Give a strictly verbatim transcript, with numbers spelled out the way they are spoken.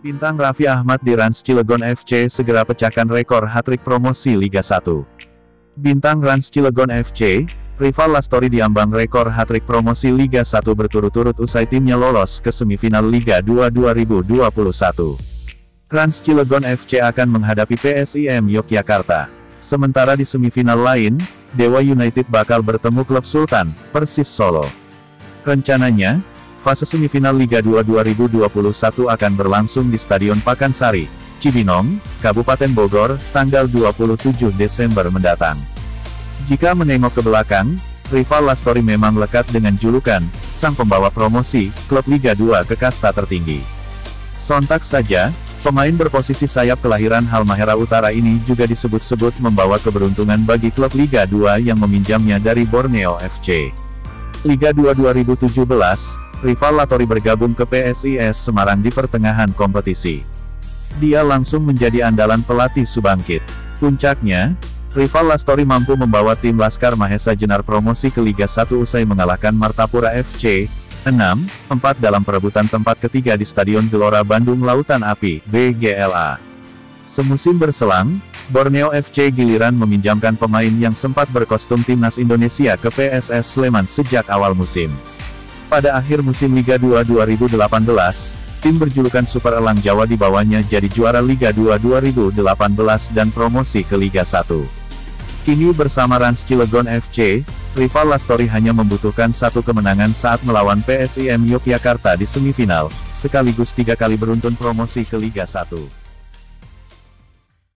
Bintang Raffi Ahmad di Rans Cilegon F C segera pecahkan rekor hat-trick promosi Liga satu. Bintang Rans Cilegon F C, rival Lastori diambang rekor hat-trick promosi Liga satu berturut-turut usai timnya lolos ke semifinal Liga dua dua ribu dua puluh satu. Rans Cilegon F C akan menghadapi P S I M Yogyakarta. Sementara di semifinal lain, Dewa United bakal bertemu klub Sultan, Persis Solo. Rencananya, fase semifinal Liga dua dua ribu dua puluh satu akan berlangsung di Stadion Pakansari, Cibinong, Kabupaten Bogor, tanggal dua puluh tujuh Desember mendatang. Jika menengok ke belakang, rival Lastori memang lekat dengan julukan, sang pembawa promosi, klub Liga dua ke kasta tertinggi. Sontak saja, pemain berposisi sayap kelahiran Halmahera Utara ini juga disebut-sebut membawa keberuntungan bagi klub Liga dua yang meminjamnya dari Borneo F C. Liga dua dua ribu tujuh belas, rival Lastori bergabung ke P S I S Semarang di pertengahan kompetisi. Dia langsung menjadi andalan pelatih Subangkit. Puncaknya, rival Lastori mampu membawa tim Laskar Mahesa Jenar promosi ke Liga satu usai mengalahkan Martapura F C, enam empat dalam perebutan tempat ketiga di Stadion Gelora Bandung Lautan Api, B G L A. Semusim berselang, Borneo F C giliran meminjamkan pemain yang sempat berkostum timnas Indonesia ke P S S Sleman sejak awal musim. Pada akhir musim Liga dua dua ribu delapan belas, tim berjulukan Super Elang Jawa dibawanya jadi juara Liga dua dua ribu delapan belas dan promosi ke Liga satu. Kini bersama Rans Cilegon F C, rival Lastori hanya membutuhkan satu kemenangan saat melawan P S I M Yogyakarta di semifinal, sekaligus tiga kali beruntun promosi ke Liga satu.